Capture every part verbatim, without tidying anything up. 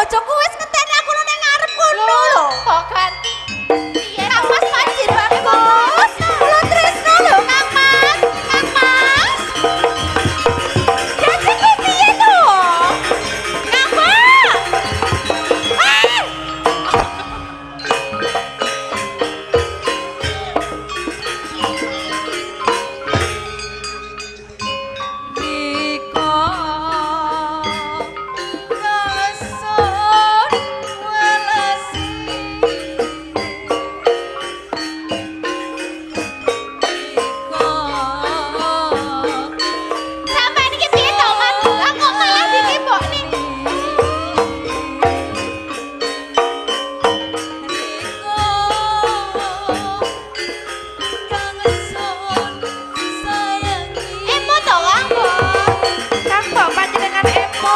bojoku wis ngenteni aku nang ngarep kono lho. Kok ganti? Piye Kang Mas Panjir bagus. Kula tresno lho Kang Mas. Kang Mas. Jadi kuwi piye to? Kang Mas. Ah! Sampeyan iki piye to, Mas? Lah kok malah dikibok nih? Emo to, Kang Bo? Kang Bo panjenengan emo.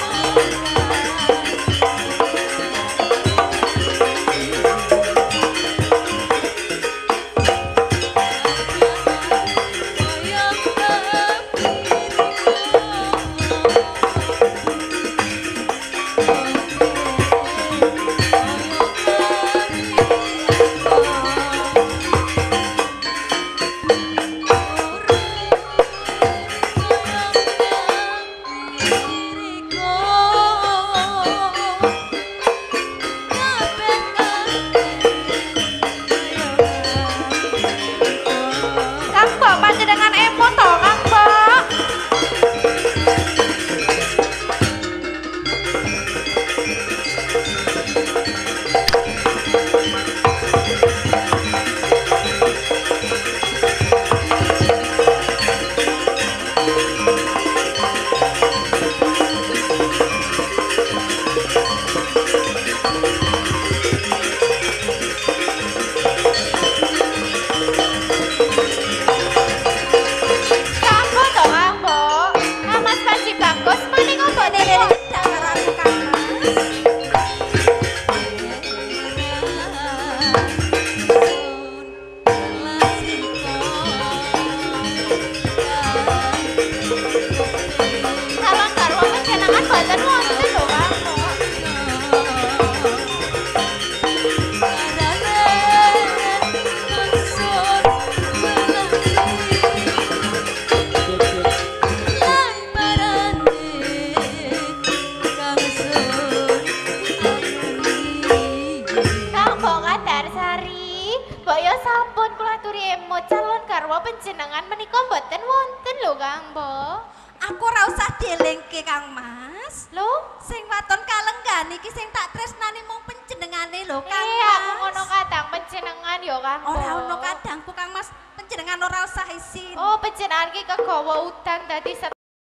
Kang Bo panjenengan emo to, Kang Bo? Kang Bo to, Kang Bo? Kang Mas Panji bagus mending ngopo dene dadaranku Kang Mas. Calon garwa panjenengan boten wonten lho, Kang Bo. Kang Bo Kadarsari, mbok yo sampun kula aturi emo calon garwa panjenengan menika mboten wonten lho Kang Bo. Aku ora usah dielingke Kang Mas. Lho, Sing waton kalenggan iki sing tak tresnani mung panjenengane lho Kang eh Mas. aku ngono kadang panjenengan yo Kang Bo. Ora ono kadangku Kang Mas, panjenengan ora usah isin. Oh, panjenengan ki kegawa udan dadi